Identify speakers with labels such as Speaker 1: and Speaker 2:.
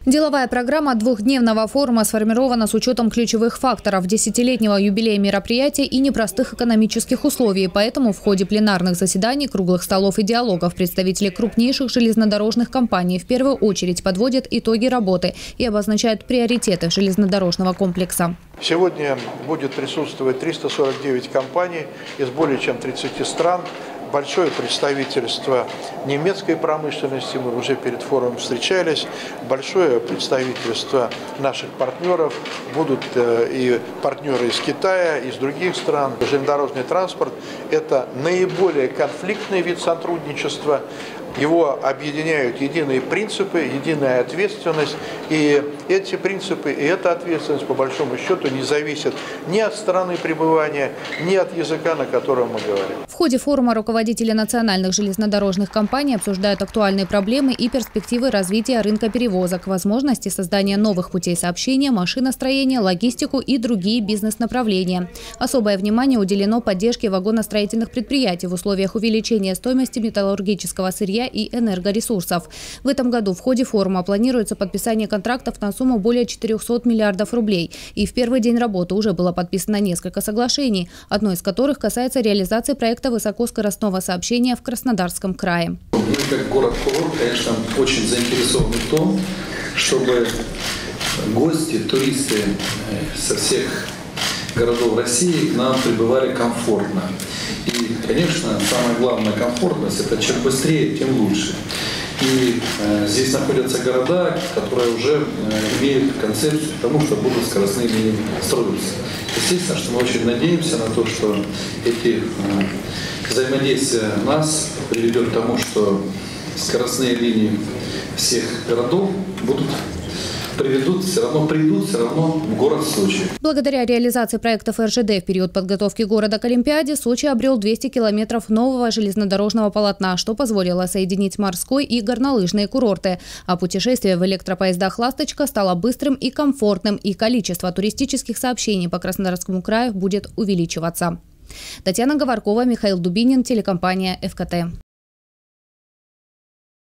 Speaker 1: Деловая программа двухдневного форума сформирована с учетом ключевых факторов десятилетнего юбилея мероприятия и непростых экономических условий. Поэтому в ходе пленарных заседаний, круглых столов и диалогов представители крупнейших железнодорожных компаний в первую очередь подводят итоги работы и обозначают приоритеты железнодорожного комплекса.
Speaker 2: Сегодня будет присутствовать 349 компаний из более чем 30 стран. Большое представительство немецкой промышленности, мы уже перед форумом встречались, большое представительство наших партнеров, будут и партнеры из Китая, из других стран. Железнодорожный транспорт – это наиболее конфликтный вид сотрудничества. Его объединяют единые принципы, единая ответственность. И эти принципы и эта ответственность, по большому счету, не зависят ни от страны пребывания, ни от языка, на котором мы говорим.
Speaker 1: В ходе форума руководители национальных железнодорожных компаний обсуждают актуальные проблемы и перспективы развития рынка перевозок, возможности создания новых путей сообщения, машиностроения, логистику и другие бизнес-направления. Особое внимание уделено поддержке вагоностроительных предприятий в условиях увеличения стоимости металлургического сырья и энергоресурсов. В этом году в ходе форума планируется подписание контрактов на сумму более 400 миллиардов рублей. И в первый день работы уже было подписано несколько соглашений, одно из которых касается реализации проекта высокоскоростного сообщения в Краснодарском крае.
Speaker 3: Мы, как город-курорт, конечно, очень заинтересованы в том, чтобы гости, туристы со всех городов России к нам прибывали комфортно. И, конечно, самая главная комфортность – это чем быстрее, тем лучше. И здесь находятся города, которые уже имеют концепцию к тому, что будут скоростные линии строиться. Естественно, что мы очень надеемся на то, что эти взаимодействия нас приведет к тому, что скоростные линии всех городов придут все равно в город Сочи.
Speaker 1: Благодаря реализации проектов РЖД в период подготовки города к Олимпиаде Сочи обрел 200 километров нового железнодорожного полотна, что позволило соединить морской и горнолыжные курорты. А путешествие в электропоездах «Ласточка» стало быстрым и комфортным, и количество туристических сообщений по Краснодарскому краю будет увеличиваться. Татьяна Говоркова, Михаил Дубинин, телекомпания ФКТ.